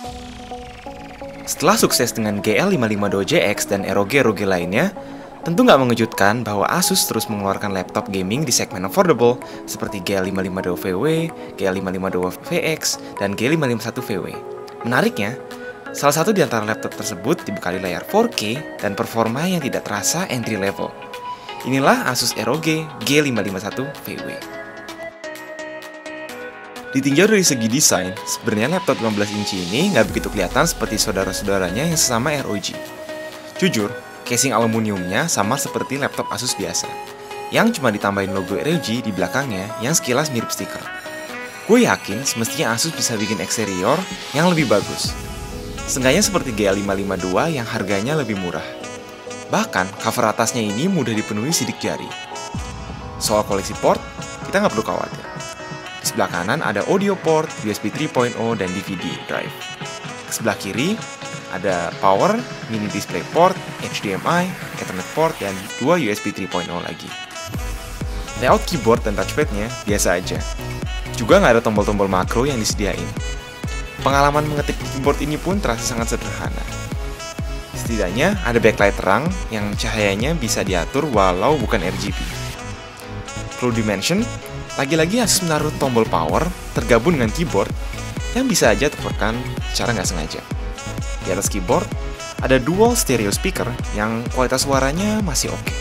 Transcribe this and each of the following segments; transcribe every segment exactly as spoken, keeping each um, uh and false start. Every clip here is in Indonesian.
Setelah sukses dengan G L lima lima dua J X dan R O G R O G lainnya, tentu nggak mengejutkan bahwa Asus terus mengeluarkan laptop gaming di segmen affordable seperti G L lima lima dua V W, G L lima lima dua V X, dan G lima lima satu V W. Menariknya, salah satu di antara laptop tersebut dibekali layar empat K dan performa yang tidak terasa entry level. Inilah Asus R O G G lima lima satu V W. Ditinjau dari segi desain, sebenarnya laptop lima belas inci ini nggak begitu kelihatan seperti saudara-saudaranya yang sesama R O G. Jujur, casing aluminiumnya sama seperti laptop Asus biasa, yang cuma ditambahin logo R O G di belakangnya yang sekilas mirip stiker. Gue yakin semestinya Asus bisa bikin eksterior yang lebih bagus. Seenggaknya seperti G L lima lima dua yang harganya lebih murah. Bahkan, cover atasnya ini mudah dipenuhi sidik jari. Soal koleksi port, kita nggak perlu khawatir. Di sebelah kanan ada audio port, U S B tiga titik nol, dan D V D drive. Ke sebelah kiri ada power, mini display port, H D M I, Ethernet port, dan dua U S B tiga titik nol lagi. Layout keyboard dan touchpadnya biasa aja. Juga nggak ada tombol-tombol makro yang disediain. Pengalaman mengetik keyboard ini pun terasa sangat sederhana. Setidaknya ada backlight terang yang cahayanya bisa diatur walau bukan R G B. Perlu dimention, lagi-lagi Asus menaruh tombol power tergabung dengan keyboard yang bisa aja tertekan secara nggak sengaja. Di atas keyboard ada dual stereo speaker yang kualitas suaranya masih oke.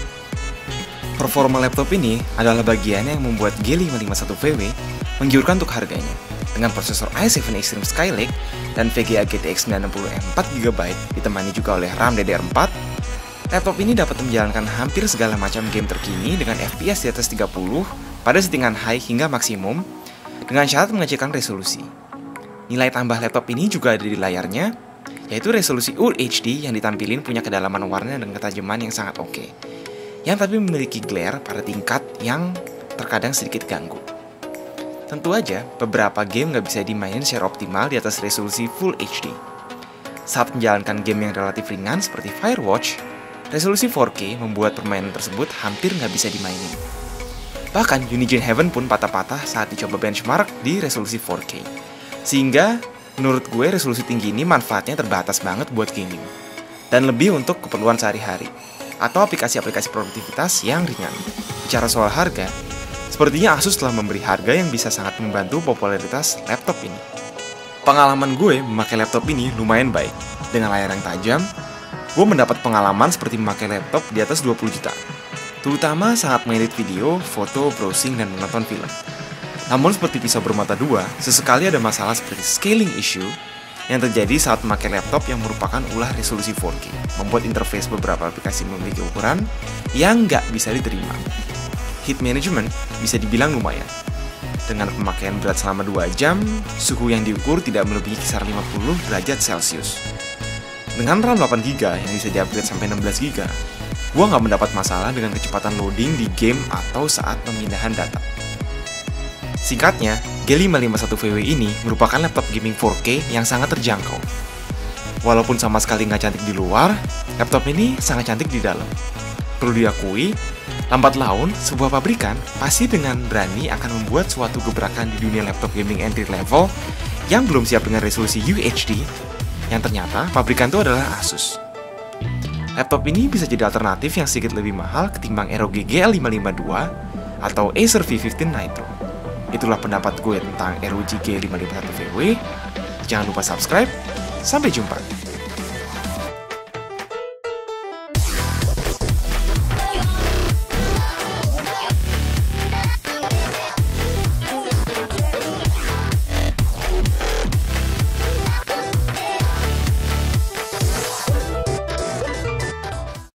Performa laptop ini adalah bagian yang membuat G lima lima satu V W menggiurkan untuk harganya. Dengan prosesor i tujuh Extreme Skylake dan V G A G T X sembilan puluh M empat giga byte ditemani juga oleh RAM D D R empat, laptop ini dapat menjalankan hampir segala macam game terkini dengan F P S di atas tiga puluh pada settingan high hingga maksimum dengan syarat mengecilkan resolusi. Nilai tambah laptop ini juga ada di layarnya, yaitu resolusi U H D yang ditampilin punya kedalaman warna dan ketajaman yang sangat oke, yang tapi memiliki glare pada tingkat yang terkadang sedikit ganggu. Tentu aja, beberapa game nggak bisa dimainin secara optimal di atas resolusi Full H D. Saat menjalankan game yang relatif ringan seperti Firewatch, resolusi empat K membuat permainan tersebut hampir nggak bisa dimainin. Bahkan Unigine Heaven pun patah-patah saat dicoba benchmark di resolusi empat K. Sehingga, menurut gue resolusi tinggi ini manfaatnya terbatas banget buat gaming. Dan lebih untuk keperluan sehari-hari, atau aplikasi-aplikasi produktivitas yang ringan. Bicara soal harga, sepertinya Asus telah memberi harga yang bisa sangat membantu popularitas laptop ini. Pengalaman gue memakai laptop ini lumayan baik. Dengan layar yang tajam, gue mendapat pengalaman seperti memakai laptop di atas dua puluh juta. Terutama saat mengedit video, foto, browsing, dan menonton film. Namun seperti pisau bermata dua, sesekali ada masalah seperti scaling issue yang terjadi saat memakai laptop yang merupakan ulah resolusi empat K, membuat interface beberapa aplikasi memiliki ukuran yang nggak bisa diterima. Heat management bisa dibilang lumayan. Dengan pemakaian berat selama dua jam, suhu yang diukur tidak melebihi kisar lima puluh derajat Celcius. Dengan RAM delapan giga yang bisa di-upgrade sampai enam belas giga, gue nggak mendapat masalah dengan kecepatan loading di game atau saat pemindahan data. Singkatnya, G lima lima satu V W ini merupakan laptop gaming empat K yang sangat terjangkau. Walaupun sama sekali nggak cantik di luar, laptop ini sangat cantik di dalam. Perlu diakui, lambat laun, sebuah pabrikan pasti dengan berani akan membuat suatu gebrakan di dunia laptop gaming entry level yang belum siap dengan resolusi U H D, yang ternyata pabrikan itu adalah Asus. Laptop ini bisa jadi alternatif yang sedikit lebih mahal ketimbang R O G G L lima lima dua atau Acer V lima belas Nitro. Itulah pendapat gue tentang R O G G lima lima satu V W. Jangan lupa subscribe. Sampai jumpa.